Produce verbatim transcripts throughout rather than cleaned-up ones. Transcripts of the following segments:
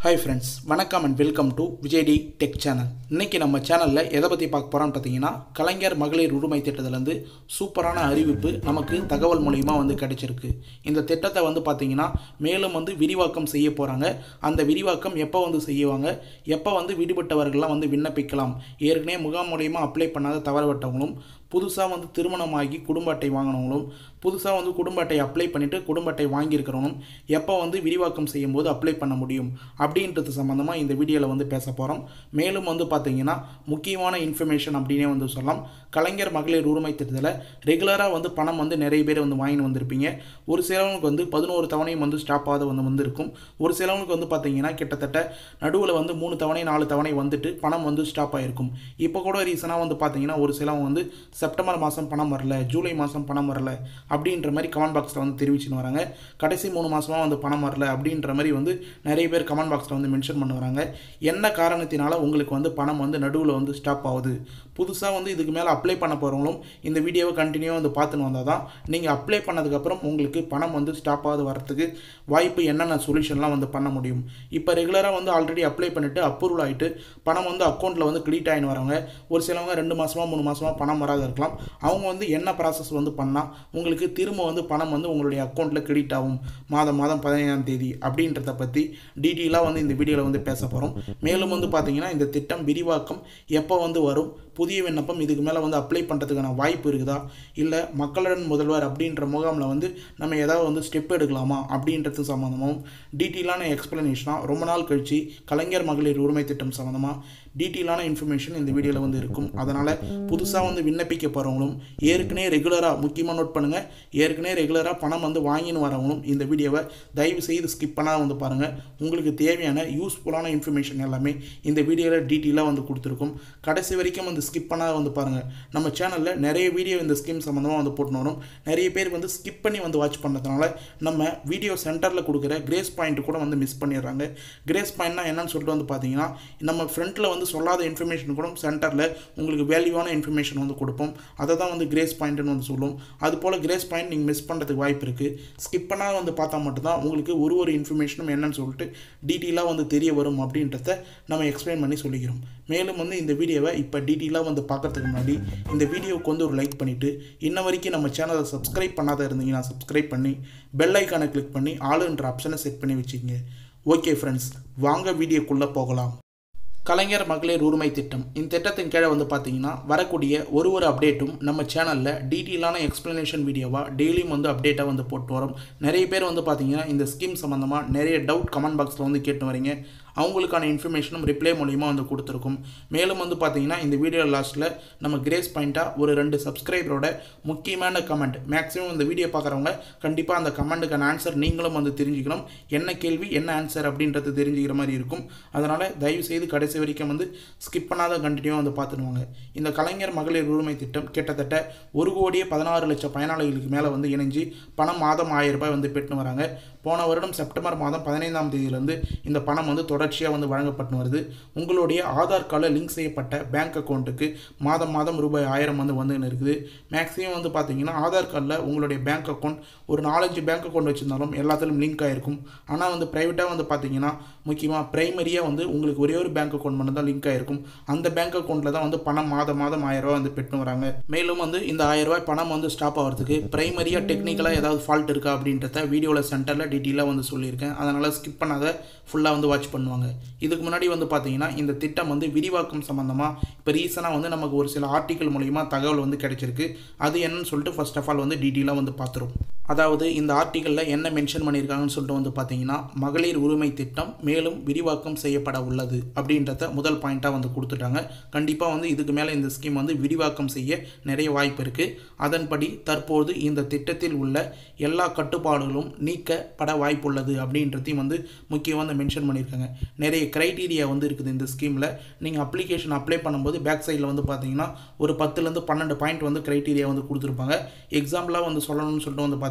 Hi friends, வணக்கம் and welcome to விஜய்டி tech channel. இன்னைக்கு நம்ம சேனலில் எதை பற்றி பார்க்க போகிறோம்னு பார்த்தீங்கன்னா, கலைஞர் மகளிர் உரிமை திட்டத்திலேருந்து சூப்பரான அறிவிப்பு நமக்கு தகவல் மூலிமா வந்து கிடைச்சிருக்கு. இந்த திட்டத்தை வந்து பார்த்தீங்கன்னா மேலும் வந்து விரிவாக்கம் செய்ய போகிறாங்க. அந்த விரிவாக்கம் எப்போ வந்து செய்வாங்க, எப்போ வந்து விடுபட்டவர்கள்லாம் வந்து விண்ணப்பிக்கலாம், ஏற்கனவே முகாம் மூலிமா அப்ளை பண்ணாத தவறவிட்டவங்களும், புதுசாக வந்து திருமணமாகி குடும்ப அட்டை வாங்கினவங்களும், புதுசாக வந்து குடும்ப அட்டை அப்ளை பண்ணிவிட்டு குடும்ப அட்டை வாங்கியிருக்கிறவங்களும் எப்போ வந்து விரிவாக்கம் செய்யும்போது அப்ளை பண்ண முடியும் அப்படின்றது சம்மந்தமாக இந்த வீடியோவில் வந்து பேச போகிறோம். மேலும் வந்து பார்த்தீங்கன்னா முக்கியமான இன்ஃபர்மேஷன் அப்படின்னே வந்து சொல்லலாம். கலைஞர் மகளிர் உரிமை திட்டத்தில் ரெகுலராக வந்து பணம் வந்து நிறைய பேர் வந்து வாங்கிட்டு வந்திருப்பீங்க. ஒரு சிலவனுக்கு வந்து பதினோரு தவணையும் வந்து ஸ்டாப் ஆகாத வந்து வந்திருக்கும். ஒரு சிலவனுக்கு வந்து பார்த்தீங்கன்னா கிட்டத்தட்ட நடுவில் வந்து மூணு தவணை நாலு தவணை வந்துட்டு பணம் வந்து ஸ்டாப் ஆகிருக்கும். இப்போ கூட ரீசனாக வந்து பார்த்தீங்கன்னா ஒரு சிலவங்க வந்து செப்டம்பர் மாதம் பணம் வரல, ஜூலை மாதம் பணம் வரல அப்படின்ற மாதிரி கமெண்ட் பாக்ஸில் வந்து தெரிவிச்சுன்னு வராங்க. கடைசி மூணு மாதமாக வந்து பணம் வரல அப்படின்ற மாதிரி வந்து நிறைய பேர் கமெண்ட் பாக்ஸில் வந்து மென்ஷன் பண்ண வராங்க. என்ன காரணத்தினால உங்களுக்கு வந்து பணம் வந்து நடுவில் வந்து ஸ்டாப் ஆகுது, புதுசாக வந்து இதுக்கு மேலே அப்ளை பண்ண போகிறவங்களும் இந்த வீடியோவை கண்டினியூவாக வந்து பார்த்துன்னு வந்தால் தான் நீங்கள் அப்ளை பண்ணதுக்கப்புறம் உங்களுக்கு பணம் வந்து ஸ்டாப் ஆகுது வரத்துக்கு வாய்ப்பு என்னென்ன சொல்யூஷன்லாம் வந்து பண்ண முடியும். இப்போ ரெகுலராக வந்து ஆல்ரெடி அப்ளை பண்ணிவிட்டு அப்ரூவல் ஆகிட்டு பணம் வந்து அக்கௌண்ட்டில் வந்து கிரெடிட் ஆகின்னு வரவங்க, ஒரு சிலவங்க ரெண்டு மாதமாக மூணு மாதமாக பணம் வராத இருக்கலாம். அவங்க வந்து என்ன ப்ராசஸ் வந்து பண்ணால் உங்களுக்கு திரும்ப வந்து பணம் வந்து உங்களுடைய அக்கௌண்ட்டில் கிரெடிட் ஆகும் மாதம் மாதம் பதினைஞ்சாம் தேதி அப்படின்றத பற்றி டீட்டெயிலாக வந்து இந்த வீடியோவில் வந்து பேச போகிறோம். மேலும் வந்து பார்த்தீங்கன்னா இந்த திட்டம் விரிவாக்கம் எப்போ வந்து வரும், புதிய விண்ணப்பம் இதுக்கு மேலே வந்து அப்ளை பண்ணுறதுக்கான வாய்ப்பு இருக்குதா, இல்லை மக்களுடன் முதல்வர் அப்படின்ற முகாமில் வந்து நம்ம ஏதாவது வந்து ஸ்டெப் எடுக்கலாமா அப்படின்றது சம்மந்தமாகவும் டீட்டெயிலான எக்ஸ்ப்ளனேஷனாக ரொம்ப நாள் கழித்து கலைஞர் மகளிர் உரிமை திட்டம் சம்மந்தமாக டீட்டெயிலான இன்ஃபர்மேஷன் இந்த வீடியோவில் வந்து இருக்கும். அதனால் புதுசாக வந்து விண்ணப்பிக்க போகிறவங்களும், ஏற்கனவே ரெகுலராக முக்கியமாக நோட் பண்ணுங்கள், ஏற்கனவே ரெகுலராக பணம் வந்து வாங்கின்னு வரவங்களும் இந்த வீடியோவை தயவு செய்து ஸ்கிப் பண்ணால் வந்து பாருங்கள். உங்களுக்கு தேவையான யூஸ்ஃபுல்லான இன்ஃபர்மேஷன் எல்லாமே இந்த வீடியோவில் டீட்டெயிலாக வந்து கொடுத்துருக்கும். கடைசி வரைக்கும் வந்து ஸ்கிப் பண்ணால் வந்து பாருங்கள். நம்ம சேனலில் நிறைய வீடியோ இந்த ஸ்கீம் சம்மந்தமாக வந்து போட்டுன்னு வரும். நிறைய பேர் வந்து ஸ்கிப் பண்ணி வந்து வாட்ச் பண்ணுறதுனால நம்ம வீடியோ சென்டரில் கொடுக்குற கிரேஸ் பாயிண்ட் கூட வந்து மிஸ் பண்ணிடுறாங்க. கிரேஸ் பாயிண்ட்னா என்னன்னு சொல்லிட்டு வந்து பார்த்தீங்கன்னா, நம்ம ஃப்ரண்ட்டில் வந்து சொல்லாத இன்ஃபர்மேஷன் கூட சென்டரில் உங்களுக்கு வேல்யூவான இன்ஃபர்மேஷன் வந்து கொடுப்போம். அதை தான் வந்து கிரேஸ் பாயிண்ட்னு வந்து சொல்லுவோம். அது போல் கிரேஸ் பாயிண்ட் நீங்கள் மிஸ் பண்ணுறதுக்கு வாய்ப்பு இருக்குது. ஸ்கிப் பண்ணால் வந்து பார்த்தா மட்டும்தான் உங்களுக்கு ஒரு ஒரு இன்ஃபர்மேஷனும் என்னன்னு சொல்லிட்டு டீட்டெயிலாக வந்து தெரிய வரும் அப்படின்றத நம்ம எக்ஸ்பிளைன் பண்ணி சொல்லிக்கிறோம். மேலும் வந்து இந்த வீடியோவை இப்போ டீட்டெயிலாக வந்து பார்க்கறதுக்கு முன்னாடி இந்த வீடியோவுக்கு வந்து ஒரு லைக் பண்ணிவிட்டு, இன்ன வரைக்கும் நம்ம சேனலை சப்ஸ்கிரைப் பண்ணாத இருந்தீங்கன்னா சப்ஸ்கிரைப் பண்ணி பெல் ஐக்கானை கிளிக் பண்ணி ஆளுன்ற ஆப்ஷனை செட் பண்ணி வச்சுக்கோங்க. ஓகே ஃப்ரெண்ட்ஸ், வாங்க வீடியோக்குள்ளே போகலாம். கலைஞர் மகளிர் உரிமை திட்டம், இந்த திட்டத்தின் கீழே வந்து பார்த்தீங்கன்னா வரக்கூடிய ஒரு ஒரு அப்டேட்டும் நம்ம சேனலில் டீட்டெயிலான எக்ஸ்ப்ளனேஷன் வீடியோவாக டெய்லியும் வந்து அப்டேட்டாக வந்து போட்டு வரோம். நிறைய பேர் வந்து பார்த்தீங்கன்னா இந்த ஸ்கீம் சம்மந்தமாக நிறைய டவுட் கமெண்ட் பாக்ஸில் வந்து கேட்டு வரீங்க. அவங்களுக்கான இன்ஃபர்மேஷனும் ரிப்ளை மூலிமா வந்து கொடுத்துருக்கும். மேலும் வந்து பார்த்தீங்கன்னா இந்த வீடியோ லாஸ்ட்டில் நம்ம கிரேஸ் பாயிண்ட்டாக ஒரு ரெண்டு சப்ஸ்கிரைபரோட முக்கியமான கமெண்ட், மேக்ஸிமம் இந்த வீடியோ பார்க்குறவங்க கண்டிப்பாக அந்த கமெண்ட்டுக்கான ஆன்சர் நீங்களும் வந்து தெரிஞ்சுக்கணும். என்ன கேள்வி என்ன ஆன்சர் அப்படின்றது தெரிஞ்சுக்கிற மாதிரி இருக்கும். அதனால் தயவுசெய்து கடைசி வரைக்கும் வந்து ஸ்கிப் பண்ணாத கண்டினியூவாக வந்து பார்த்துடுவாங்க. இந்த கலைஞர் மகளிர் உரிமை திட்டம் கிட்டத்தட்ட ஒரு கோடியே பதினாறு லட்சம் பயனாளிகளுக்கு மேலே வந்து இணைஞ்சு பணம் மாதம் ஆயிரம் ரூபாய் வந்து பெற்று வராங்க. போன வருடம் செப்டம்பர் மாதம் பதினைந்தாம் தேதியிலிருந்து இந்த பணம் வந்து தொடர்ச்சியாக வந்து வழங்கப்பட்டு வருது. உங்களுடைய ஆதார் கார்டில் லிங்க் செய்யப்பட்ட பேங்க் அக்கௌண்ட்டுக்கு மாதம் மாதம் ரூபாய் ஆயிரம் வந்து வந்துன்னு இருக்குது. மேக்ஸிமம் வந்து பார்த்தீங்கன்னா ஆதார் கார்டில் உங்களுடைய பேங்க் அக்கௌண்ட் ஒரு நாலஞ்சு பேங்க் அக்கௌண்ட் வச்சுருந்தாலும் எல்லாத்துலையும் லிங்க் ஆகிருக்கும். ஆனால் வந்து ப்ரைவேட்டாக வந்து பார்த்தீங்கன்னா முக்கியமாக ப்ரைமரியாக வந்து உங்களுக்கு ஒரே ஒரு பேங்க் அக்கௌண்ட் மட்டும் தான் லிங்க் ஆகிருக்கும். அந்த பேங்க் அக்கௌண்ட்டில் தான் வந்து பணம் மாதம் மாதம் ஆயிரம் ரூபாய் வந்து பெற்று வராங்க. மேலும் வந்து இந்த ஆயிரம் ரூபாய் பணம் வந்து ஸ்டாப் ஆகிறதுக்கு ப்ரைமரியாக டெக்னிக்கலாக ஏதாவது ஃபால்ட் இருக்கா அப்படின்றத வீடியோவில் சென்டரில் டீட்டெயிலாக வந்து சொல்லியிருக்கேன். அதனால் ஸ்கிப் பண்ணாத ஃபுல்லாக வந்து வாட்ச் பண்ணுவாங்க. இதுக்கு முன்னாடி வந்து பார்த்தீங்கன்னா இந்த திட்டம் வந்து விரிவாக்கம் சம்மந்தமாக இப்போ ரீசனாக வந்து நமக்கு ஒரு சில ஆர்டிக்கல் மூலிமா தகவல் வந்து கிடைச்சிருக்கு. அது என்னன்னு சொல்லிட்டு ஃபர்ஸ்ட் ஆஃப் ஆல் வந்து டீட்டெயிலாக வந்து பார்த்துரும். அதாவது இந்த ஆர்டிக்கலில் என்ன மென்ஷன் பண்ணியிருக்காங்கன்னு சொல்லிட்டு வந்து பார்த்தீங்கன்னா, மகளிர் உரிமை திட்டம் மேலும் விரிவாக்கம் செய்யப்பட உள்ளது அப்படின்றத முதல் பாயிண்ட்டாக வந்து கொடுத்துட்டாங்க. கண்டிப்பாக வந்து இதுக்கு மேலே இந்த ஸ்கீம் வந்து விரிவாக்கம் செய்ய நிறைய வாய்ப்பு இருக்குது. அதன்படி தற்போது இந்த திட்டத்தில் உள்ள எல்லா கட்டுப்பாடுகளும் நீக்கப்பட வாய்ப்புள்ளது அப்படின்றதையும் வந்து முக்கியமாக வந்து மென்ஷன் பண்ணியிருக்காங்க. நிறைய க்ரைட்டீரியா வந்து இருக்குது இந்த ஸ்கீமில். நீங்கள் அப்ளிகேஷன் அப்ளை பண்ணும்போது பேக் சைடில் வந்து பார்த்தீங்கன்னா ஒரு பத்துலேருந்து பன்னெண்டு பாயிண்ட் வந்து க்ரைட்டீரியா வந்து கொடுத்துருப்பாங்க. எக்ஸாம்பிளாக வந்து சொல்லணும்னு சொல்லிட்டு வந்து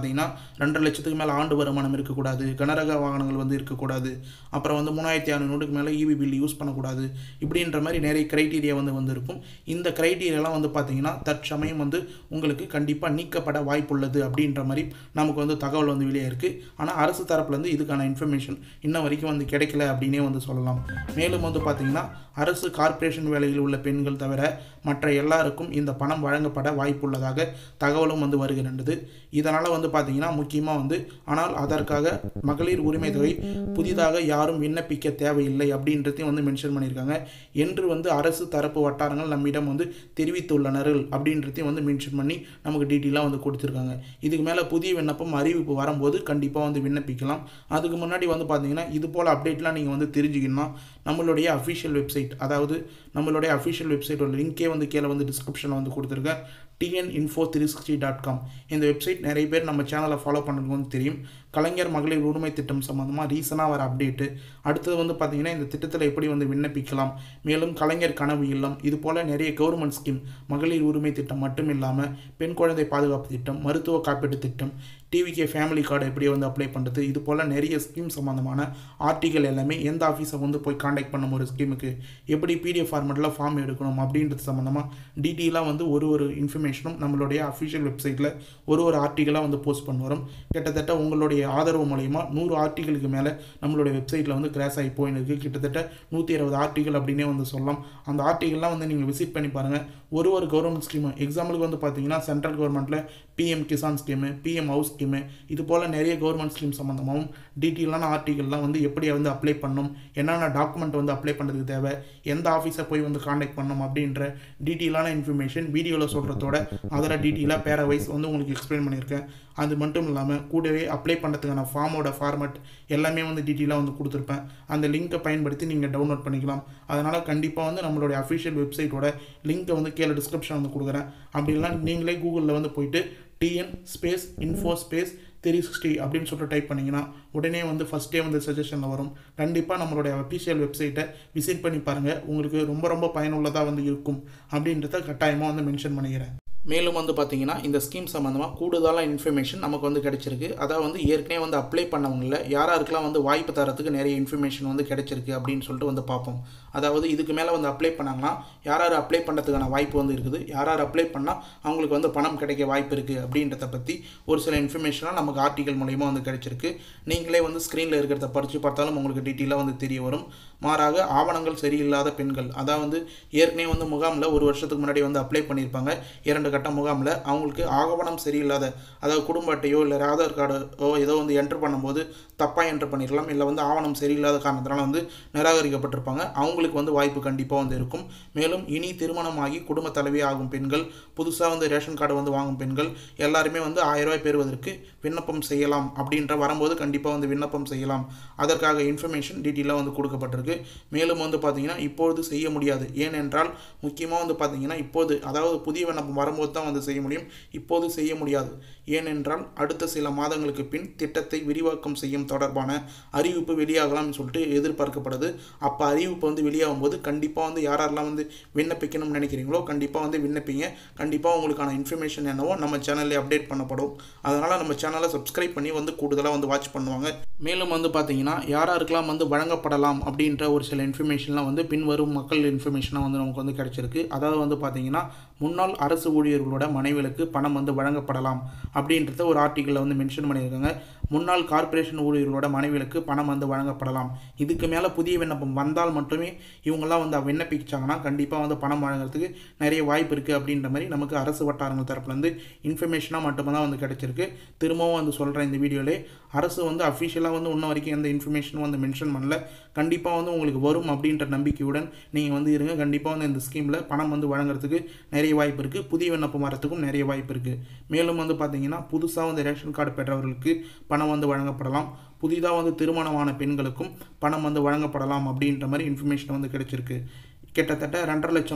பார்த்தீங்கன்னா ரெண்டரை லட்சத்துக்கு மேலே ஆண்டு வருமானம் இருக்கக்கூடாது, கனரக வாகனங்கள் வந்து இருக்கக்கூடாது, அப்புறம் வந்து மூணாயிரத்தி ஐநூறுக்கு மேலே இபி பில் யூஸ் பண்ணக்கூடாது, இப்படின்ற மாதிரி நிறைய க்ரைட்டீரியா வந்து வந்து இருக்கும். இந்த க்ரைட்டீரியாலாம் வந்து பார்த்தீங்கன்னா தற்சமயம் வந்து உங்களுக்கு கண்டிப்பாக நீக்கப்பட வாய்ப்புள்ளது அப்படின்ற மாதிரி நமக்கு வந்து தகவல் வந்து வெளியே இருக்குது. ஆனால் அரசு தரப்புலேருந்து இதுக்கான இன்ஃபர்மேஷன் இன்ன வரைக்கும் வந்து கிடைக்கல அப்படின்னே வந்து சொல்லலாம். மேலும் வந்து பார்த்திங்கன்னா அரசு கார்ப்பரேஷன் வேலையில் உள்ள பெண்கள் தவிர மற்ற எல்லாருக்கும் இந்த பணம் வழங்கப்பட வாய்ப்புள்ளதாக தகவலும் வந்து வருகின்றது. இதனால் வந்து பார்த்திங்கன்னா முக்கியமாக வந்து ஆனால் அதற்காக மகளிர் உரிமை தொகை புதிதாக யாரும் விண்ணப்பிக்க தேவையில்லை அப்படின்றதையும் வந்து மென்ஷன் பண்ணியிருக்காங்க என்று வந்து அரசு தரப்பு வட்டாரங்கள் நம்மிடம் வந்து தெரிவித்துள்ளனர்கள் அப்படின்றதையும் வந்து மென்ஷன் பண்ணி நமக்கு டீட்டெயிலாக வந்து கொடுத்துருக்காங்க. இதுக்கு மேலே புதிய விண்ணப்பம் அறிவிப்பு வரும்போது கண்டிப்பாக வந்து விண்ணப்பிக்கலாம். அதுக்கு முன்னாடி வந்து பார்த்தீங்கன்னா இது போல் அப்டேட்லாம் நீங்கள் வந்து தெரிஞ்சுக்கணும்னா நம்மளுடைய அஃபிஷியல் வெப்சைட், அதாவது நம்மளுடைய அஃபிஷியல் வெப்சைட்டோட லிங்கே வந்து கீழே வந்து டிஸ்கிரிப்ஷனில் வந்து கொடுத்துருக்கேன், TN info three sixty dot com. இந்த வெப்சைட் நிறைய பேர் நம்ம சேனலை ஃபாலோ பண்ணுறதுக்கு வந்து தெரியும். கலைஞர் மகளிர் உரிமை திட்டம் சம்மந்தமாக ரீசனாக வர அப்டேட்டு, அடுத்தது வந்து பார்த்திங்கன்னா இந்த திட்டத்தில் எப்படி வந்து விண்ணப்பிக்கலாம், மேலும் கலைஞர் கனவு இல்லம், இது போல் நிறைய கவர்மெண்ட் ஸ்கீம், மகளிர் உரிமை திட்டம் மட்டும் இல்லாமல் பெண் குழந்தை பாதுகாப்பு திட்டம், மருத்துவ காப்பீட்டு திட்டம், டிவிகே ஃபேமிலி கார்டு எப்படி வந்து அப்ளை பண்ணுறது, இது போல் நிறைய ஸ்கீம் சம்மந்தமான ஆர்டிகல் எல்லாமே எந்த ஆஃபீஸை வந்து போய் காண்டாக்ட் பண்ணும் ஒரு ஸ்கீமுக்கு, எப்படி பிடிஎஃப் ஃபார்மெட்டில் ஃபார்ம் எடுக்கணும் அப்படின்றது சம்மந்தமாக டீட்டெயிலாக வந்து ஒரு ஒரு இன்ஃபர்மேஷனும் நம்மளுடைய அஃபிஷியல் வெப்சைட்டில் ஒரு ஒரு ஆர்டிகலாக வந்து போஸ்ட் பண்ண வரும். கிட்டத்தட்ட உங்களுடைய ஆதரவு மூலயமா நூறு ஆர்டிகளுக்கு மேலே நம்மளுடைய வெப்சைட்டில் வந்து கிராஸ் ஆகி போயின்னு இருக்குது. கிட்டத்தட்ட நூற்றி இருபது ஆர்டிகல் அப்படின்னே வந்து சொல்லலாம். அந்த ஆர்டிகல்லாம் வந்து நீங்கள் விசிட் பண்ணி பாருங்கள். ஒரு ஒரு கவர்மெண்ட் ஸ்கீமு எக்ஸாம்பிளுக்கு வந்து பார்த்தீங்கன்னா சென்ட்ரல் கவர்மெண்ட்டில் PM Kisan scheme, PM house scheme, இது போல் நிறைய கவர்மெண்ட் ஸ்கீம் சம்மந்தமாகவும் டீட்டெயிலான ஆர்டிகல்லாம் வந்து எப்படி வந்து அப்ளை பண்ணணும், என்னென்ன டாக்குமெண்ட் வந்து அப்ளை பண்ணுறதுக்கு தேவை, எந்த ஆஃபீஸை போய் வந்து காண்டாக்ட் பண்ணணும் அப்படின்ற டீட்டெயிலான இன்ஃபர்மேஷன் வீடியோவில் சொல்கிறதோட அதோட டீட்டெயிலாக பேரா வைஸ் வந்து உங்களுக்கு எக்ஸ்பிளைன் பண்ணியிருக்கேன். அது மட்டும் இல்லாமல் கூடவே அப்ளை பண்ணுறதுக்கான ஃபார்மோட ஃபார்மட் எல்லாமே வந்து டீட்டெயிலாக வந்து கொடுத்துருப்பேன். அந்த லிங்க்கை பயன்படுத்தி நீங்கள் டவுன்லோட் பண்ணிக்கலாம். அதனால் கண்டிப்பாக வந்து நம்மளுடைய அஃபிஷியல் வெப்சைட்டோட லிங்க்கை வந்து கீழே டிஸ்கிரிப்ஷன் வந்து கொடுக்குறேன். அப்படி இல்லைனா நீங்களே கூகுளில் வந்து போயிட்டு TN space info space three sixty அப்படின்னு சொல்லிட்டு டைப் பண்ணிங்கன்னா உடனே வந்து ஃபஸ்ட்டே வந்து சஜஷனில் வரும். கண்டிப்பாக நம்மளுடைய அஃபிஷியல் வெப்சைட்டை விசிட் பண்ணி பாருங்கள். உங்களுக்கு ரொம்ப ரொம்ப பயனுள்ளதாக வந்து இருக்கும் அப்படின்றத கட்டாயமாக வந்து மென்ஷன் பண்ணிக்கிறேன். மேலும் வந்து பார்த்திங்கன்னா இந்த ஸ்கீம் சம்மந்தமாக கூடுதலான இன்ஃபர்மேஷன் நமக்கு வந்து கிடைச்சிருக்கு. அதாவது வந்து ஏற்கனவே வந்து அப்ளை பண்ணவங்கள யாராருக்கெல்லாம் வந்து வாய்ப்பு தரத்துக்கு நிறைய இன்ஃபர்மேஷன் வந்து கிடைச்சிருக்கு அப்படின்னு சொல்லிட்டு வந்து பார்ப்போம். அதாவது இதுக்கு மேலே வந்து அப்ளை பண்ணாங்கன்னா யார் யார் அப்ளை பண்ணுறதுக்கான வாய்ப்பு வந்து இருக்குது, யார் யார் அப்ளை பண்ணால் அவங்களுக்கு வந்து பணம் கிடைக்க வாய்ப்பு இருக்குது அப்படின்றத பற்றி ஒரு சில இன்ஃபர்மேஷனாக நமக்கு ஆர்டிகல் மூலயமா வந்து கிடைச்சிருக்கு. நீங்களே வந்து ஸ்க்ரீனில் இருக்கிறத படித்து பார்த்தாலும் உங்களுக்கு டீட்டெயிலாக வந்து தெரிய வரும். மாறாக ஆவணங்கள் சரியில்லாத பெண்கள், அதாவது ஏற்கனவே வந்து முகாமில் ஒரு வருஷத்துக்கு முன்னாடி வந்து அப்ளை பண்ணியிருப்பாங்க இரண்டு கட்ட முகாமில், அவங்களுக்கு ஆவணம் சரியில்லாத, அதாவது குடும்ப அட்டையோ இல்லை ஆதார் கார்டோ ஏதோ வந்து என்ட்ரு பண்ணும்போது தப்பாக என்ட்ரு பண்ணியிருக்கலாம், இல்லை வந்து ஆவணம் சரியில்லாத காரணத்தினால வந்து நிராகரிக்கப்பட்டிருப்பாங்க. அவங்களுக்கு வந்து வாய்ப்பு கண்டிப்பாக வந்து இருக்கும். மேலும் இனி திருமணமாகி குடும்ப தலைவி ஆகும் பெண்கள், புதுசாக வந்து ரேஷன் கார்டு வந்து வாங்கும் பெண்கள் எல்லாருமே வந்து ஆயிரம் ரூபாய் பெறுவதற்கு விண்ணப்பம் செய்யலாம். அப்படின்ற வரும்போது கண்டிப்பாக வந்து விண்ணப்பம் செய்யலாம். அதற்காக இன்ஃபர்மேஷன் டீட்டெயிலாக வந்து கொடுக்கப்பட்டிருக்கு. மேலும் வந்து பார்த்தீங்கன்னா இப்போது செய்ய முடியாது. ஏனென்றால் முக்கியமாக வந்து பார்த்தீங்கன்னா இப்போது, அதாவது புதிய விண்ணப்பம் வரும்போது தான் வந்து செய்ய முடியும், இப்போது செய்ய முடியாது. ஏனென்றால் அடுத்த சில மாதங்களுக்கு பின் திட்டத்தை விரிவாக்கம் செய்யும் தொடர்பான அறிவிப்பு வெளியாகலாம்னு சொல்லிட்டு எதிர்பார்க்கப்படுது. அப்போ அறிவிப்பு வந்து வெளியாகும் போது கண்டிப்பாக வந்து யாரெல்லாம் வந்து விண்ணப்பிக்கணும்னு நினைக்கிறீங்களோ கண்டிப்பாக வந்து விண்ணப்பிங்க. கண்டிப்பாக உங்களுக்கான இன்ஃபர்மேஷன் என்னவோ நம்ம சேனல்லே அப்டேட் பண்ணப்படும். அதனால் நம்ம சேனலை சப்ஸ்கிரைப் பண்ணி வந்து கூடுதலாக வந்து வாட்ச் பண்ணுவாங்க. மேலும் வந்து பார்த்தீங்கன்னா யாராருக்கெல்லாம் வந்து வழங்கப்படலாம் அப்படின்ற ஒரு சில இன்ஃபர்மேஷன்லாம் வந்து பின்வரும் மக்கள் இன்ஃபர்மேஷனாக வந்து நமக்கு வந்து கிடைச்சிருக்கு. அதாவது வந்து பார்த்தீங்கன்னா முன்னாள் அரசு ஊழியர்களோட மனைவிகளுக்கு பணம் வந்து வழங்கப்படலாம் அப்படின்றத ஒரு ஆர்டிக்கலில் வந்து மென்ஷன் பண்ணியிருக்காங்க. முன்னாள் கார்ப்பரேஷன் ஊழியர்களோட மனைவிகளுக்கு பணம் வந்து வழங்கப்படலாம். இதுக்கு மேலே புதிய விண்ணப்பம் வந்தால் மட்டுமே இவங்கெல்லாம் வந்து விண்ணப்பிச்சாங்கன்னா கண்டிப்பாக வந்து பணம் வழங்குறதுக்கு நிறைய வாய்ப்பு இருக்குது அப்படின்ற மாதிரி நமக்கு அரசு வட்டாரங்கள் தரப்புலேருந்து இன்ஃபர்மேஷனாக மட்டுமே தான் வந்து கிடைச்சிருக்கு. திரும்பவும் வந்து சொல்கிறேன், இந்த வீடியோவிலே அரசு வந்து அஃபிஷியலாக வந்து இன்ன வரைக்கும் எந்த இன்ஃபர்மேஷனும் வந்து மென்ஷன் பண்ணல. கண்டிப்பாக வந்து உங்களுக்கு வரும் அப்படின்ற நம்பிக்கையுடன் நீங்கள் வந்து இருங்க. கண்டிப்பாக வந்து இந்த ஸ்கீமில் பணம் வந்து வழங்குறதுக்கு நிறைய வாய்ப்பு இருக்குது. புதிய விண்ணப்பம் வரத்துக்கும் நிறைய வாய்ப்பு இருக்குது. மேலும் வந்து பார்த்தீங்கன்னா புதுசாக வந்து ரேஷன் கார்டு பெற்றவர்களுக்கு பணம் வந்து வழங்கப்படலாம். புதிதாக வந்து திருமணமான பெண்களுக்கும் பணம் வந்து வழங்கப்படலாம் அப்படின்ற மாதிரி இன்ஃபர்மேஷன் வந்து கிடைச்சிருக்கு. கிட்டத்தட்ட ரெண்டரை லட்சம்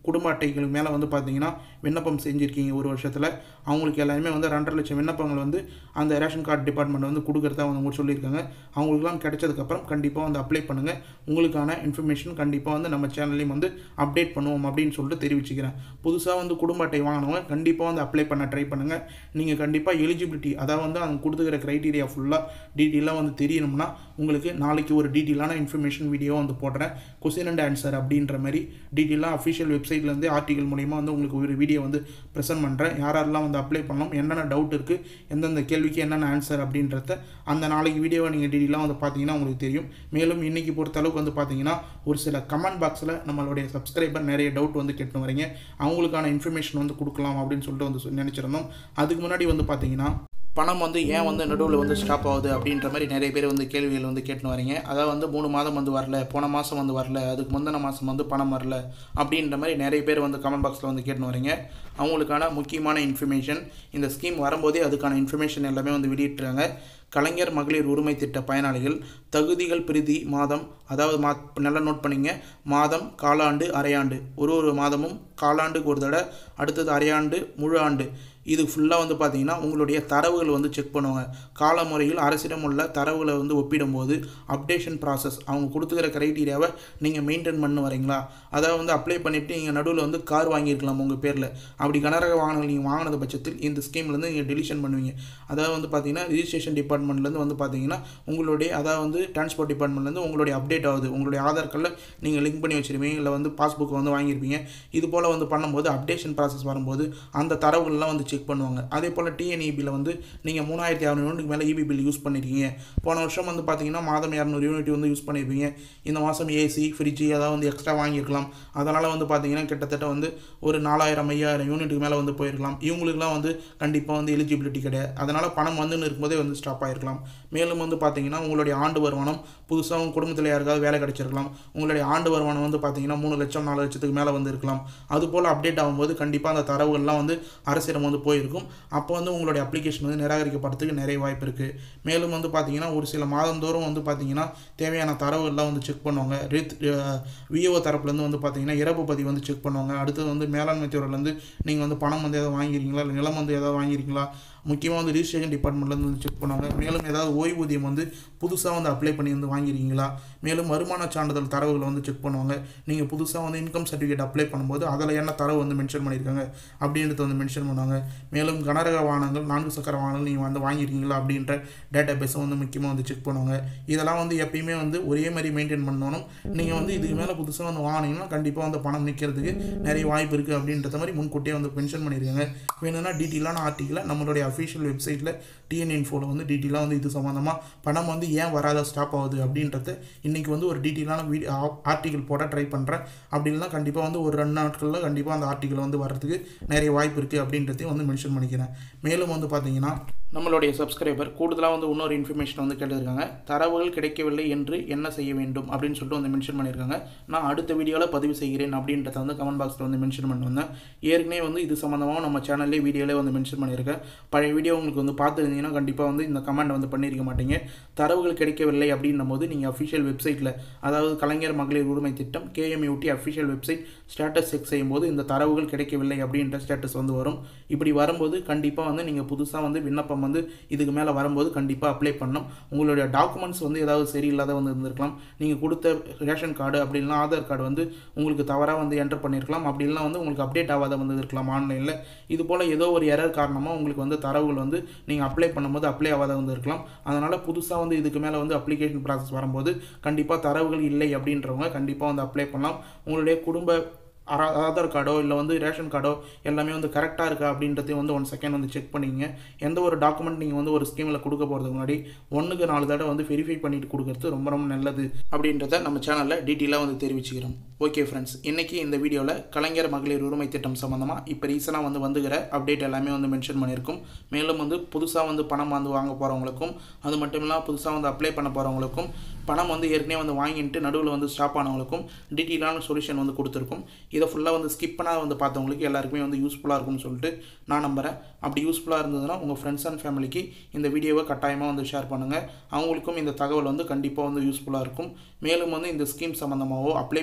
குடும்ப அட்டைகளுக்கு மேலே வந்து பார்த்தீங்கன்னா விண்ணப்பம் செஞ்சுருக்கீங்க ஒரு வருஷத்தில், அவங்களுக்கு எல்லாருமே வந்து ரெண்டரை லட்சம் விண்ணப்பங்கள் வந்து அந்த ரேஷன் கார்டு டிபார்ட்மெண்ட் வந்து கொடுக்குறதா வந்து அவங்க சொல்லியிருக்காங்க. அவங்களுக்குலாம் கிடைச்சதுக்கப்புறம் கண்டிப்பாக வந்து அப்ளை பண்ணுங்கள். உங்களுக்கான இன்ஃபர்மேஷன் கண்டிப்பாக வந்து நம்ம சேனல்லையும் வந்து அப்டேட் பண்ணுவோம் அப்படின்னு சொல்லிட்டு தெரிவிச்சுக்கிறேன். புதுசாக வந்து குடும்ப அட்டை வாங்கினவங்க கண்டிப்பாக வந்து அப்ளை பண்ண ட்ரை பண்ணுங்கள். நீங்கள் கண்டிப்பாக எலிஜிபிலிட்டி அதாவது வந்து அவங்க கொடுத்துக்கிற க்ரைட்டீரியா ஃபுல்லாக டீட்டெயிலாக வந்து தெரியணும்னா உங்களுக்கு நாளைக்கு ஒரு டீட்டெயிலான இன்ஃபர்மேஷன் வீடியோ வந்து போடுறேன். கொஸ்டின் அண்ட் ஆன்சர் அப்படின்ற மாதிரி டீட்டெயிலாக அஃபிஷியல் வெப்சைட்லேருந்து ஆர்டிகல் மூலிமா வந்து உங்களுக்கு ஒரு வீடியோ வந்து ப்ரெசென்ட் பண்ணுறேன். யாரெல்லாம் வந்து அப்ளை பண்ணணும், என்னென்ன டவுட் இருக்குது, எந்தெந்த கேள்விக்கு என்னென்ன ஆன்சர் அப்படின்றத அந்த நாளைக்கு வீடியோவை நீங்கள் டீட்டெயிலாக வந்து பார்த்தீங்கன்னா உங்களுக்கு தெரியும். மேலும் இன்றைக்கி பொறுத்த அளவுக்கு வந்து பார்த்தீங்கன்னா ஒரு சில கமெண்ட் பாக்ஸில் நம்மளுடைய சப்ஸ்கிரைபர் நிறைய டவுட் வந்து கேட்டு வரீங்க. அவங்களுக்கான இன்ஃபர்மேஷன் வந்து கொடுக்கலாம் அப்படின்னு சொல்லிட்டு வந்து நினச்சிருந்தோம். அதுக்கு முன்னாடி வந்து பார்த்தீங்கன்னா பணம் வந்து ஏன் வந்து நடுவில் வந்து ஸ்டாப் ஆகுது அப்படின்ற மாதிரி நிறைய பேர் வந்து கேள்விகள் வந்து கேட்டுன்னு வரீங்க. அதாவது வந்து மூணு மாதம் வந்து வரல, போன மாதம் வந்து வரல, அதுக்கு முந்தின மாதம் வந்து பணம் வரல அப்படின்ற மாதிரி நிறைய பேர் வந்து கமெண்ட் பாக்ஸில் வந்து கேட்டுன்னு வரீங்க. அவங்களுக்கான முக்கியமான இன்ஃபர்மேஷன், இந்த ஸ்கீம் வரும்போதே அதுக்கான இன்ஃபர்மேஷன் எல்லாமே வந்து வெளியிட்டுறாங்க. கலைஞர் மகளிர் உரிமை திட்ட பயனாளிகள் தகுதிகள் பிரதி மாதம், அதாவது மா நல்லா நோட் பண்ணிங்க, மாதம், காலாண்டு, அரையாண்டு, ஒரு ஒரு மாதமும் காலாண்டுக்கு ஒரு தடவை, அடுத்தது அரையாண்டு, முழு ஆண்டு, இது ஃபுல்லாக வந்து பார்த்தீங்கன்னா உங்களுடைய தரவுகள் வந்து செக் பண்ணுவாங்க. கால முறையில் அரசிடம் உள்ள தரவுகளை வந்து ஒப்பிடும்போது அப்டேஷன் ப்ராசஸ் அவங்க கொடுத்துக்கிற க்ரைட்டீரியாவை நீங்கள் மெயின்டைன் பண்ண வரீங்களா. அதாவது வந்து அப்ளை பண்ணிவிட்டு நீங்கள் நடுவில் வந்து கார் வாங்கியிருக்கலாம் உங்கள் பேரில், அப்படி கனரக வாகனங்கள் நீங்கள் வாங்கினது பட்சத்தில் இந்த ஸ்கீம்லேருந்து நீங்கள் டெலிஷன் பண்ணுவீங்க. அதாவது வந்து பார்த்தீங்கன்னா ரிஜிஸ்ட்ரேஷன் டிபார்ட்மெண்ட்லேருந்து வந்து பார்த்தீங்கன்னா உங்களுடைய அதாவது வந்து டிரான்ஸ்போர்ட் டிபார்ட்மெண்ட்லேருந்து உங்களுடைய அப்டேட் ஆகுது. உங்களுடைய ஆதார் கார்டில் நீங்கள் லிங்க் பண்ணி வச்சுருப்பீங்க, இல்லை வந்து பாஸ்புக் வந்து வாங்கியிருப்பீங்க. இது போல் வந்து பண்ணும்போது அப்டேஷன் ப்ராசஸ் வரும்போது அந்த தரவுகள்லாம் வந்து செக் பண்ணுவாங்க. அதே போல் டிஎன்இபியில் வந்து நீங்கள் மூணாயிரத்தி அறுநூறு யூனிட்டுக்கு மேலே இபி பில் யூஸ் பண்ணியிருக்கீங்க. போன வருஷம் வந்து பார்த்தீங்கன்னா மாதம் இரநூறு யூனிட் வந்து யூஸ் பண்ணியிருப்பீங்க. இந்த மாதம் ஏசி ஃப்ரிட்ஜு அதாவது வந்து எக்ஸ்ட்ரா வாங்கியிருக்கலாம். அதனால் வந்து பார்த்தீங்கன்னா கிட்டத்தட்ட வந்து ஒரு நாலாயிரம் ஐயாயிரம் யூனிட்டுக்கு மேலே வந்து போயிருக்கலாம். இவங்களுக்குலாம் வந்து கண்டிப்பாக வந்து எலிஜிபிலிட்டி கிடையாது. அதனால் பணம் வந்துன்னு இருக்கும்போதே வந்து ஸ்டாப் ஆகிருக்கலாம். மேலும் வந்து பார்த்தீங்கன்னா உங்களுடைய ஆண்டு வருமானம் புதுசாக உங்கள் குடும்பத்தில் யாருக்காவது வேலை கிடைச்சிருக்கலாம். உங்களுடைய ஆண்டு வருமானம் வந்து பார்த்தீங்கன்னா மூணு லட்சம் நாலு லட்சத்துக்கு மேலே வந்து இருக்கலாம். அதுபோல் அப்டேட் ஆகும்போது கண்டிப்பாக அந்த தரவுகள்லாம் வந்து அரசிடம் வந்து போயிருக்கும். அப்போ வந்து உங்களுடைய அப்ளிகேஷன் வந்து நிராகரிக்கப்படுறதுக்கு நிறைய வாய்ப்பு இருக்குது. மேலும் வந்து பார்த்தீங்கன்னா ஒரு சில மாதந்தோறும் வந்து பார்த்தீங்கன்னா தேவையான தரவுகள்லாம் வந்து செக் பண்ணுவாங்க. ரித் விஓ தரப்புலேருந்து வந்து பார்த்தீங்கன்னா இறப்பு பதிவு வந்து செக் பண்ணுவாங்க. அடுத்தது வந்து மேலாண்மை துறையிலேருந்து நீங்கள் வந்து பணம் வந்து எதாவது வாங்கியிருக்கீங்களா, இல்லை நிலம் வந்து எதாவது வாங்கியிருக்கீங்களா, முக்கியமாக வந்து ரிஜிஸ்ட்ரேஷன் டிபார்ட்மெண்ட்லேருந்து வந்து செக் பண்ணுவாங்க. மேலும் ஏதாவது ஓய்வூதியம் வந்து புதுசாக வந்து அப்ளை பண்ணி வந்து வாங்கியிருக்கீங்களா, மேலும் வருமான சான்றிதழ் தரவுகளை வந்து செக் பண்ணுவாங்க. நீங்கள் புதுசாக வந்து இன்கம் சர்டிஃபிகேட் அப்ளை பண்ணும்போது அதில் என்ன தரவு வந்து மென்ஷன் பண்ணியிருக்காங்க அப்படின்றத வந்து மென்ஷன் பண்ணுவாங்க. மேலும் கனரக வாகனங்கள், நான்கு சக்கர வாகனங்கள் நீங்கள் வந்து வாங்கியிருக்கீங்களா அப்படின்ற டேட்டா பேஸை வந்து முக்கியமாக வந்து செக் பண்ணுவாங்க. இதெல்லாம் வந்து எப்பயுமே வந்து ஒரே மாதிரி மெயின்டைன் பண்ணணும். நீங்கள் வந்து இதுக்கு மேலே புதுசாக வந்து வாங்கினீங்கன்னா கண்டிப்பாக வந்து பணம் நிற்கிறதுக்கு நிறைய வாய்ப்பு இருக்குது அப்படின்றத மாதிரி முன்கூட்டியே வந்து மென்ஷன் பண்ணியிருக்காங்க. வேணும்னா டீட்டெயிலான ஆர்டிக்கலை நம்மளுடைய அஃபிஷியல் வெப்சைட்டில் டிஎன் இன்ஃபோவில் வந்து டீட்டெயிலாக வந்து இது சம்மந்தமாக பணம் வந்து ஏன் வராத ஸ்டாப் ஆகுது அப்படின்றத இன்றைக்கி வந்து ஒரு டீட்டெயிலான வீடியோ ஆர்டிக்கல் போட ட்ரை பண்ணுறேன். அப்படி இல்லைனா கண்டிப்பாக வந்து ஒரு ரெண்டு நாட்களில் கண்டிப்பாக அந்த ஆர்டிக்கல் வந்து வர்றதுக்கு நிறைய வாய்ப்பு இருக்குது அப்படின்றதையும் வந்து மென்ஷன் பண்ணிக்கிறேன். மேலும் வந்து பார்த்தீங்கன்னா நம்மளுடைய சப்ஸ்கிரைபர் கூடுதலாக வந்து இன்னொரு இன்ஃபர்மேஷன் வந்து கேட்டிருக்காங்க. தரவுகள் கிடைக்கவில்லை என்று என்ன செய்ய வேண்டும் அப்படின்னு சொல்லிட்டு வந்து மென்ஷன் பண்ணியிருக்காங்க. நான் அடுத்த வீடியோவில் பதிவு செய்கிறேன் அப்படின்றத வந்து கமெண்ட் பாக்ஸில் வந்து மென்ஷன் பண்ணி வந்தேன். ஏற்கனவே வந்து இது சம்மந்தமாக நம்ம சேனல்லே வீடியோவிலே வந்து மென்ஷன் பண்ணியிருக்கேன். பழைய வீடியோ உங்களுக்கு வந்து பார்த்துருந்தீங்கன்னா கண்டிப்பாக வந்து இந்த கமெண்ட் வந்து பண்ணியிருக்க மாட்டீங்க. தரவுகள் கிடைக்கவில்லை அப்படின்னும் போது நீங்கள் அஃபிஷியல் வெப்சைட்டில், அதாவது கலைஞர் மகளிர் உரிமை திட்டம் KMUT official website status check செய்யும்போது இந்த தரவுகள் கிடைக்கவில்லை அப்படின்ற ஸ்டேட்டஸ் வந்து வரும். இப்படி வரும்போது கண்டிப்பாக வந்து நீங்கள் புதுசாக வந்து விண்ணப்பம் வந்து இதுக்கு மேலே வரும்போது கண்டிப்பாக அப்ளை பண்ணணும். உங்களுடைய டாக்குமெண்ட்ஸ் வந்து ஏதாவது சரியில்லாத வந்து இருந்திருக்கலாம். நீங்கள் கொடுத்த ரேஷன் கார்டு அப்படி இல்லைனா ஆதார் கார்டு வந்து உங்களுக்கு தவறாக வந்து என்டர் பண்ணியிருக்கலாம். அப்படி இல்லைனா வந்து உங்களுக்கு அப்டேட் ஆகாத வந்து இருக்கலாம் ஆன்லைனில். இது போல் ஏதோ ஒரு எரர் காரணமாக உங்களுக்கு வந்து தரவுகள் வந்து நீங்கள் அப்ளை பண்ணும்போது அப்ளை ஆகாத வந்து இருக்கலாம். அதனால் புதுசாக வந்து இதுக்கு மேலே வந்து அப்ளிகேஷன் ப்ராசஸ் வரும்போது கண்டிப்பாக தரவுகள் இல்லை அப்படின்றவங்க கண்டிப்பாக வந்து அப்ளை பண்ணலாம். உங்களுடைய குடும்ப ஆதார் கார்டோ இல்லை வந்து ரேஷன் கார்டோ எல்லாமே வந்து கரெக்டாக இருக்கா அப்படின்றதையும் வந்து ஒன் செகண்ட் வந்து செக் பண்ணிங்க. எந்த ஒரு டாக்குமெண்ட் நீங்கள் வந்து ஒரு ஸ்கீமில் கொடுக்க போகிறதுக்கு முன்னாடி ஒன்றுக்கு நாலு தடவை வந்து வெரிஃபை பண்ணிட்டு கொடுக்கறது ரொம்ப ரொம்ப நல்லது அப்படின்றத நம்ம சேனலில் டீட்டெயிலாக வந்து தெரிவிச்சுக்கிறோம். ஓகே ஃப்ரெண்ட்ஸ், இன்றைக்கி இந்த வீடியோவில் கலைஞர் மகளிர் உரிமை திட்டம் சம்மந்தமாக இப்போ ரீசனாக வந்து வந்துகிற அப்டேட் எல்லாமே வந்து மென்ஷன் பண்ணியிருக்கும். மேலும் வந்து புதுசாக வந்து பணம் வந்து வாங்க போகிறவங்களுக்கும், அது மட்டும் இல்லாமல் புதுசாக வந்து அப்ளை பண்ண போகிறவங்களுக்கும், பணம் வந்து ஏற்கனவே வந்து வாங்கிட்டு நடுவில் வந்து ஸ்டாப் ஆனவங்களுக்கும் டீட்டெயிலான சொல்யூஷன் வந்து கொடுத்துருக்கும். இதை ஃபுல்லாக வந்து ஸ்கிப் பண்ணால் வந்து பார்த்தவங்களுக்கு எல்லாருக்குமே வந்து யூஸ்ஃபுல்லாக இருக்கும்னு சொல்லிட்டு நான் நம்புகிறேன். அப்படி யூஸ்ஃபுல்லாக இருந்ததுன்னா உங்கள் ஃப்ரெண்ட்ஸ் அண்ட் ஃபேமிலிக்கு இந்த வீடியோவை கட்டாயமாக வந்து ஷேர் பண்ணுங்கள். அவங்களுக்கும் இந்த தகவல் வந்து கண்டிப்பாக வந்து யூஸ்ஃபுல்லாக இருக்கும். மேலும் வந்து இந்த ஸ்கீம் சம்மந்தமாகவோ அப்ளை பண்ணுறது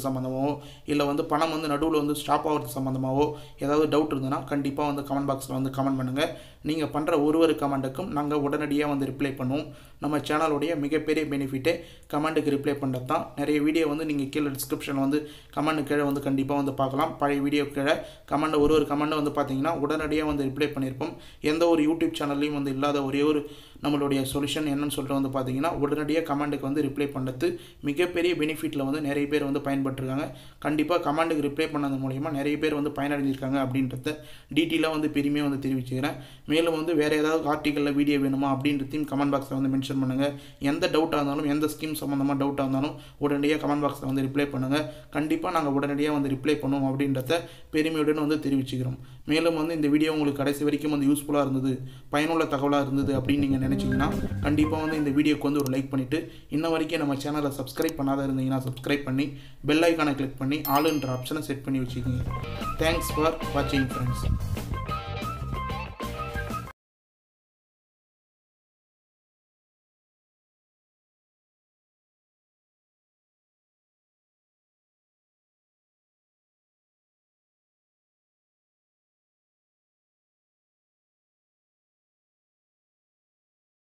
சம்மந்தமாகவோ இல்லை வந்து பணம் வந்து நடுவில் வந்து ஸ்டாப் ஆகிறது சம்மந்தமாகவோ ஏதாவது டவுட் இருந்ததுன்னா கண்டிப்பாக வந்து கமெண்ட் பாக்ஸில் வந்து கமெண்ட் பண்ணுங்கள். நீங்கள் பண்ணுற ஒரு ஒரு கமெண்ட்டுக்கும் நாங்கள் உடனடியாக வந்து ரிப்ளை பண்ணுவோம். நம்ம சேனலுடைய மிகப்பெரிய பெனிஃபிட்டே கமெண்ட்டுக்கு ரிப்ளை பண்ணுறது தான். நிறைய வீடியோ வந்து நீங்கள் கீழே டிஸ்கிரிப்ஷனில் வந்து கமெண்ட் கீழே வந்து கண்டிப்பாக வந்து பார்க்கலாம். பழைய வீடியோ கீழே கமெண்ட் ஒரு ஒரு கமெண்ட்டை வந்து பார்த்தீங்கன்னா உடனடியாக வந்து ரிப்ளை பண்ணியிருப்போம். எந்த ஒரு யூடியூப் சேனல்லையும் வந்து இல்லாத ஒரே ஒரு நம்மளுடைய சொல்யூஷன் என்னன்னு சொல்லிட்டு வந்து பார்த்தீங்கன்னா உடனடியாக கமெண்ட்டுக்கு வந்து ரிப்ளை பண்ணுறது மிகப்பெரிய பெனிஃபிட்டில் வந்து நிறைய பேர் வந்து பயன்பட்டுருக்காங்க. கண்டிப்பாக கமெண்ட்டுக்கு ரிப்ளை பண்ணது மூலிமா நிறைய பேர் வந்து பயனடைஞ்சிருக்காங்க அப்படின்றத டீட்டெயிலாக வந்து பெருமையாக வந்து தெரிவிச்சுக்கிறேன். மேலும் வந்து வேறு ஏதாவது ஆர்டிக்கலில் வீடியோ வேணுமா அப்படின்றதையும் கமெண்ட் பாக்ஸில் வந்து மென்ஷன் பண்ணுங்கள். எந்த டவுட்டாக இருந்தாலும் எந்த ஸ்கீம் சம்மந்தமாக டவுட்டாக இருந்தாலும் உடனடியாக கமெண்ட் பாக்ஸில் வந்து ரிப்ளை பண்ணுங்கள். கண்டிப்பாக நாங்கள் உடனடியாக வந்து ரிப்ளை பண்ணுவோம் அப்படின்றத பெருமையுடன் வந்து தெரிவிச்சுக்கிறோம். மேலும் வந்து இந்த வீடியோ உங்களுக்கு கடைசி வரைக்கும் வந்து யூஸ்ஃபுல்லாக இருந்தது, பயனுள்ள தகவலாக இருந்தது அப்படின்னு நீங்கள் நினச்சிங்கன்னா கண்டிப்பாக வந்து இந்த வீடியோக்கு வந்து ஒரு லைக் பண்ணிவிட்டு இன்ன வரைக்கும் நம்ம சேனலை சப்ஸ்கிரைப் பண்ணாத இருந்தீங்கன்னா சப்ஸ்கிரைப் பண்ணி பெல் ஐக்கானை கிளிக் பண்ணி ஆளுன்ற ஆப்ஷனை செட் பண்ணி வச்சுக்கோங்க. தேங்க்ஸ் ஃபார் வாட்சிங் ஃப்ரெண்ட்ஸ்.